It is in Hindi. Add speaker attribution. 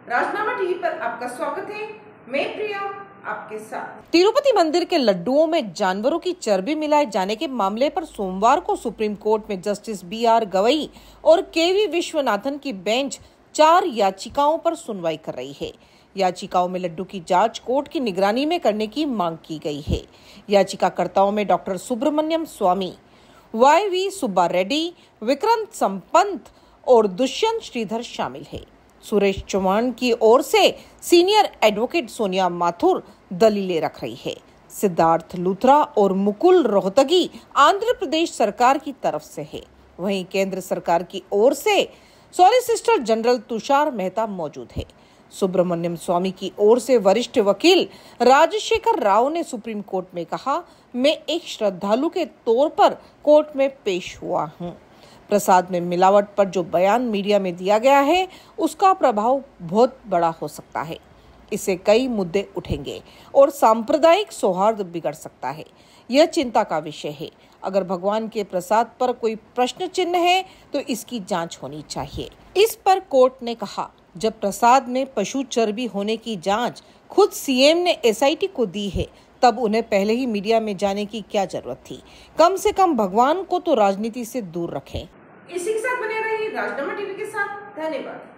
Speaker 1: राजनामा टीवी पर आपका स्वागत है। मैं प्रिया आपके साथ।
Speaker 2: तिरुपति मंदिर के लड्डुओं में जानवरों की चर्बी मिलाए जाने के मामले पर सोमवार को सुप्रीम कोर्ट में जस्टिस BR गवई और KV विश्वनाथन की बेंच 4 याचिकाओं पर सुनवाई कर रही है। याचिकाओं में लड्डू की जांच कोर्ट की निगरानी में करने की मांग की गई है। याचिकाकर्ताओं में डॉक्टर सुब्रमण्यम स्वामी, YV सुब्बा रेड्डी, विक्रांत संपंत और दुष्यंत श्रीधर शामिल है। सुरेश चौहान की ओर से सीनियर एडवोकेट सोनिया माथुर दलीलें रख रही है। सिद्धार्थ लूथरा और मुकुल रोहतगी आंध्र प्रदेश सरकार की तरफ से है। वहीं केंद्र सरकार की ओर से सॉलिसिटर जनरल तुषार मेहता मौजूद है। सुब्रमण्यम स्वामी की ओर से वरिष्ठ वकील राजशेखर राव ने सुप्रीम कोर्ट में कहा, मैं एक श्रद्धालु के तौर पर कोर्ट में पेश हुआ हूं। प्रसाद में मिलावट पर जो बयान मीडिया में दिया गया है उसका प्रभाव बहुत बड़ा हो सकता है। इससे कई मुद्दे उठेंगे और सांप्रदायिक सौहार्द बिगड़ सकता है। यह चिंता का विषय है। अगर भगवान के प्रसाद पर कोई प्रश्न चिन्ह है तो इसकी जांच होनी चाहिए। इस पर कोर्ट ने कहा, जब प्रसाद में पशु चर्बी होने की जांच खुद CM ने SIT को दी है तब उन्हें पहले ही मीडिया में जाने की क्या जरूरत थी। कम से कम भगवान को तो राजनीति से दूर रखें।
Speaker 1: इसी के साथ बने रहिए राजनामा टीवी के साथ। धन्यवाद।